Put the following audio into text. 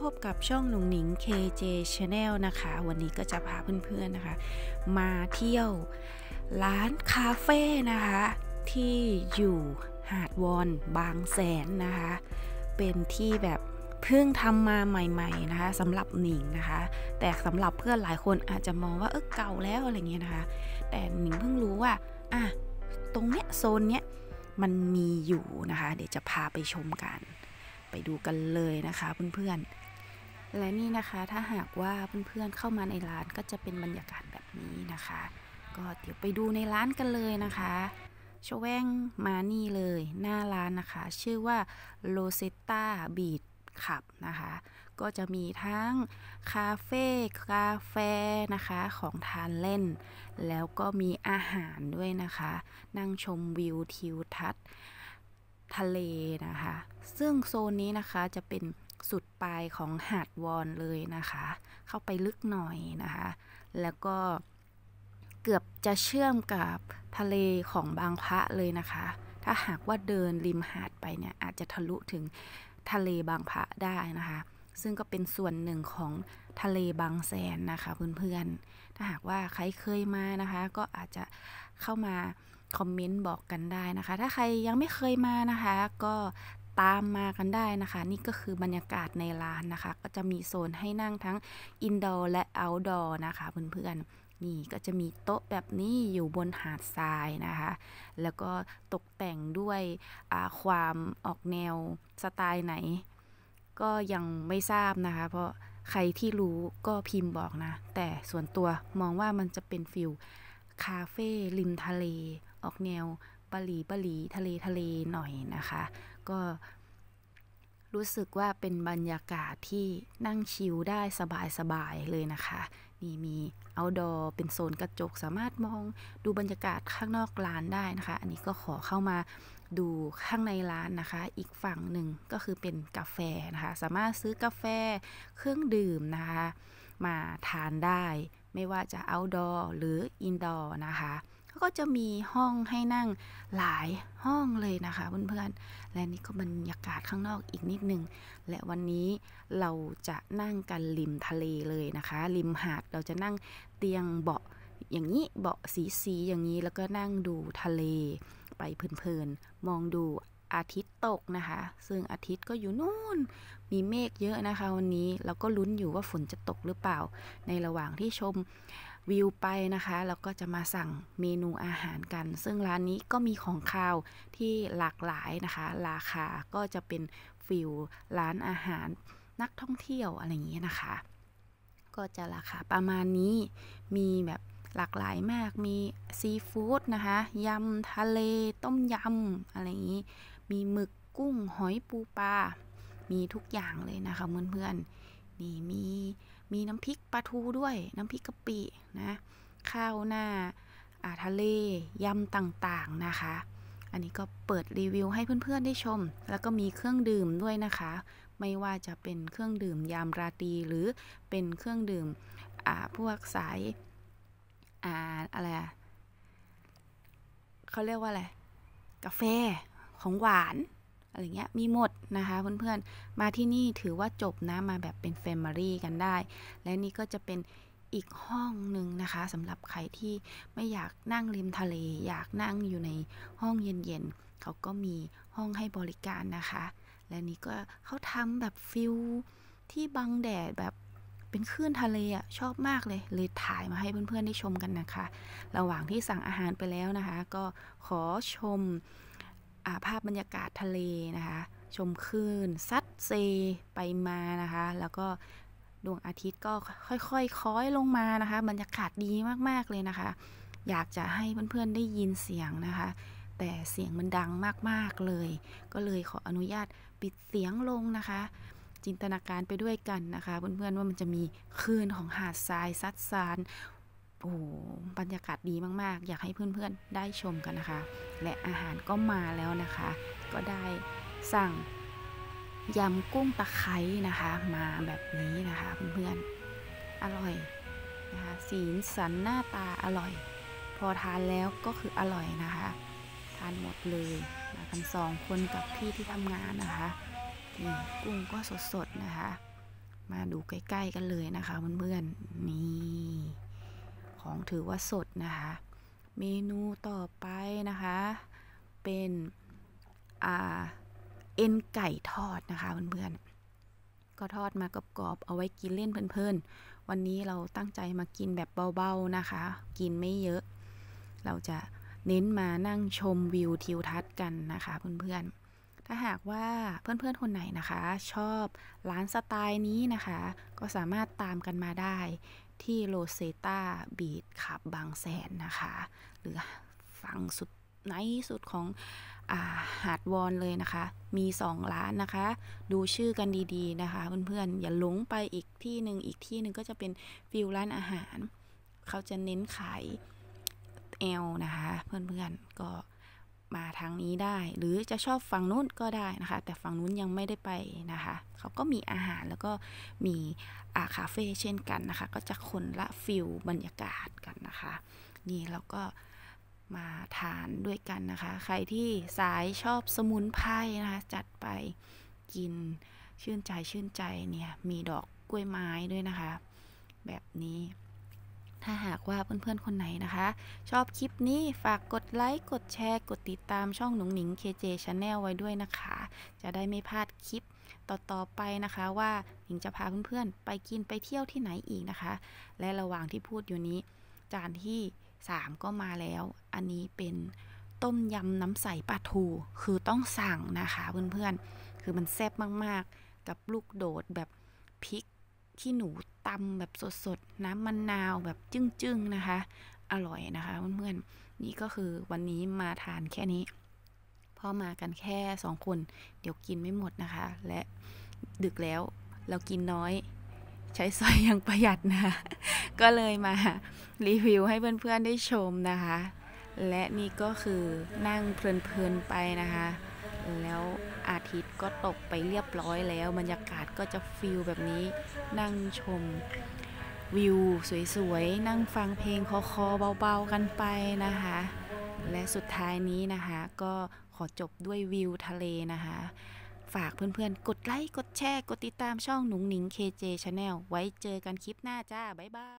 บกับช่องหนุ่งหนิง KJ Channel นะคะวันนี้ก็จะพาเพื่อนๆนะคะมาเที่ยวร้านคาเฟ่นะคะที่อยู่หาดวอนบางแสนนะคะเป็นที่แบบเพิ่งทำมาใหม่ๆนะคะสำหรับหนิงนะคะแต่สำหรับเพื่อนหลายคนอาจจะมองว่าเก่าแล้วอะไรเงี้ยนะคะแต่หนิงเพิ่งรู้ว่าตรงเนี้ยโซนเนี้ยมันมีอยู่นะคะเดี๋ยวจะพาไปชมกันไปดูกันเลยนะคะเพื่อนๆและนี่นะคะถ้าหากว่าเพื่อนๆเข้ามาในร้านก็จะเป็นบรรยากาศแบบนี้นะคะก็เดี๋ยวไปดูในร้านกันเลยนะคะชแวงมานี่เลยหน้าร้านนะคะชื่อว่า Rosetta Beach Club นะคะก็จะมีทั้งคาเฟ่กาแฟนะคะของทานเล่นแล้วก็มีอาหารด้วยนะคะนั่งชมวิวทิวทัศน์ทะเลนะคะซึ่งโซนนี้นะคะจะเป็นสุดปลายของหาดวอนเลยนะคะเข้าไปลึกหน่อยนะคะแล้วก็เกือบจะเชื่อมกับทะเลของบางพระเลยนะคะถ้าหากว่าเดินริมหาดไปเนี่ยอาจจะทะลุถึงทะเลบางพระได้นะคะซึ่งก็เป็นส่วนหนึ่งของทะเลบางแสนนะคะเพื่อนๆถ้าหากว่าใครเคยมานะคะก็อาจจะเข้ามาคอมเมนต์บอกกันได้นะคะถ้าใครยังไม่เคยมานะคะก็ตามมากันได้นะคะนี่ก็คือบรรยากาศในร้านนะคะก็จะมีโซนให้นั่งทั้งอินดอร์และเอาท์ดอร์นะคะเพื่อนๆนี่ก็จะมีโต๊ะแบบนี้อยู่บนหาดทรายนะคะแล้วก็ตกแต่งด้วยความออกแนวสไตล์ไหนก็ยังไม่ทราบนะคะเพราะใครที่รู้ก็พิมพ์บอกนะแต่ส่วนตัวมองว่ามันจะเป็นฟิลคาเฟ่ริมทะเลออกแนวบาหลีทะเลหน่อยนะคะก็รู้สึกว่าเป็นบรรยากาศที่นั่งชิลได้สบายเลยนะคะนี่มีเอาท์ดอร์เป็นโซนกระจกสามารถมองดูบรรยากาศข้างนอกร้านได้นะคะอันนี้ก็ขอเข้ามาดูข้างในร้านนะคะอีกฝั่งหนึ่งก็คือเป็นกาแฟนะคะสามารถซื้อกาแฟเครื่องดื่มนะคะมาทานได้ไม่ว่าจะเอาท์ดอร์หรืออินดอร์นะคะก็จะมีห้องให้นั่งหลายห้องเลยนะคะเพื่อนๆและนี่ก็บรรยากาศข้างนอกอีกนิดนึงและวันนี้เราจะนั่งกันริมทะเลเลยนะคะริมหาดเราจะนั่งเตียงเบาะอย่างนี้เบาะสีอย่างนี้แล้วก็นั่งดูทะเลไปเพลินๆมองดูอาทิตย์ตกนะคะซึ่งอาทิตย์ก็อยู่นู่นมีเมฆเยอะนะคะวันนี้เราก็ลุ้นอยู่ว่าฝนจะตกหรือเปล่าในระหว่างที่ชมวิวไปนะคะแล้วก็จะมาสั่งเมนูอาหารกันซึ่งร้านนี้ก็มีของคาวที่หลากหลายนะคะราคาก็จะเป็นฟิลร้านอาหารนักท่องเที่ยวอะไรอย่างนี้นะคะก็จะราคาประมาณนี้มีแบบหลากหลายมากมีซีฟู้ดนะคะยำทะเลต้มยำอะไรอย่างนี้มีหมึกกุ้งหอยปูปลามีทุกอย่างเลยนะคะเพื่อนๆนี่มีน้ำพริกปลาทูด้วยน้ำพริกกะปินะข้าวหน้าทะเลยำต่างๆนะคะอันนี้ก็เปิดรีวิวให้เพื่อนๆได้ชมแล้วก็มีเครื่องดื่มด้วยนะคะไม่ว่าจะเป็นเครื่องดื่มยามราตรีหรือเป็นเครื่องดื่มพวกสายอะไรเขาเรียกว่าอะไรกาแฟของหวานอะไรเงี้ยมีหมดนะคะเพื่อนๆมาที่นี่ถือว่าจบนะมาแบบเป็นแฟมิลี่กันได้และนี่ก็จะเป็นอีกห้องหนึ่งนะคะสำหรับใครที่ไม่อยากนั่งริมทะเลอยากนั่งอยู่ในห้องเย็นๆเขาก็มีห้องให้บริการนะคะและนี่ก็เขาทำแบบฟิลที่บังแดดแบบเป็นคลื่นทะเลชอบมากเลยถ่ายมาให้เพื่อนๆได้ชมกันนะคะระหว่างที่สั่งอาหารไปแล้วนะคะก็ขอชมภาพบรรยากาศทะเลนะคะชมคลื่นซัดเซไปมานะคะแล้วก็ดวงอาทิตย์ก็ค่อยๆค้อยลงมานะคะบรรยากาศดีมากๆเลยนะคะอยากจะให้เพื่อนๆได้ยินเสียงนะคะแต่เสียงมันดังมากๆเลยก็เลยขออนุญาตปิดเสียงลงนะคะจินตนาการไปด้วยกันนะคะเพื่อนๆว่ามันจะมีคลื่นของหาดทรายซัดซานโอ้บรรยากาศดีมากๆอยากให้เพื่อนๆได้ชมกันนะคะและอาหารก็มาแล้วนะคะก็ได้สั่งยำกุ้งตะไคร้นะคะมาแบบนี้นะคะเพื่อนๆอร่อยนะคะสีสันหน้าตาอร่อยพอทานแล้วก็คืออร่อยนะคะทานหมดเลยมากัน2 คนกับพี่ที่ทำงานนะคะนี่กุ้งก็สดๆนะคะมาดูใกล้ๆกันเลยนะคะเพื่อนๆนี่ของถือว่าสดนะคะเมนูต่อไปนะคะเป็นเอ็นไก่ทอดนะคะเพื่อนๆก็ทอดมากรอบๆเอาไว้กินเล่นเพลินๆวันนี้เราตั้งใจมากินแบบเบาๆนะคะกินไม่เยอะเราจะเน้นมานั่งชมวิวทิวทัศน์กันนะคะเพื่อนๆถ้าหากว่าเพื่อนๆคนไหนนะคะชอบร้านสไตล์นี้นะคะก็สามารถตามกันมาได้ที่โรเซต้าบีชขับบางแสนนะคะหรือฝั่งสุดในสุดของหาดวอนเลยนะคะมี2ร้านนะคะดูชื่อกันดีๆนะคะเพื่อนๆอย่าหลงไปอีกที่หนึ่งก็จะเป็นฟิลร้านอาหารเขาจะเน้นขายนะคะเพื่อนๆก็มาทางนี้ได้หรือจะชอบฝั่งนู้นก็ได้นะคะแต่ฝั่งนู้นยังไม่ได้ไปนะคะเขาก็มีอาหารแล้วก็มีคาเฟ่เช่นกันนะคะก็จะคนละฟิลบรรยากาศกันนะคะนี่เราก็มาทานด้วยกันนะคะใครที่สายชอบสมุนไพรนะคะจัดไปกินชื่นใจเนี่ยมีดอกกล้วยไม้ด้วยนะคะแบบนี้ถ้าหากว่าเพื่อนๆคนไหนนะคะชอบคลิปนี้ฝากกดไลค์กดแชร์กดติดตามช่องหนุ่งหนิง KJ Channel ไว้ด้วยนะคะจะได้ไม่พลาดคลิปต่อไปนะคะว่าหนิงจะพาเพื่อนๆไปกินไปเที่ยวที่ไหนอีกนะคะและระหว่างที่พูดอยู่นี้จานที่3ก็มาแล้วอันนี้เป็นต้มยำน้ำใสปลาทูคือต้องสั่งนะคะเพื่อนๆคือมันแซ่บมากๆกับลูกโดดแบบพริกขี้หนูตำแบบสดๆน้ำมะนาวแบบจึ้งๆนะคะอร่อยนะคะเพื่อนๆนี่ก็คือวันนี้มาทานแค่นี้พอมากันแค่2คนเดี๋ยวกินไม่หมดนะคะและดึกแล้วเรากินน้อยใช้ซอยอย่างประหยัดนะคะก็เลยมารีวิวให้เพื่อนๆได้ชมนะคะและนี่ก็คือนั่งเพลินๆไปนะคะแล้วอาทิตย์ก็ตกไปเรียบร้อยแล้วบรรยากาศก็จะฟีลแบบนี้นั่งชมวิวสวยๆนั่งฟังเพลงคอๆเบาๆกันไปนะคะและสุดท้ายนี้นะคะก็ขอจบด้วยวิวทะเลนะคะฝากเพื่อนๆกดไลค์กดแชร์กดติดตามช่องหนุ่งหนิง KJ Channel ไว้เจอกันคลิปหน้าจ้าบ๊ายบาย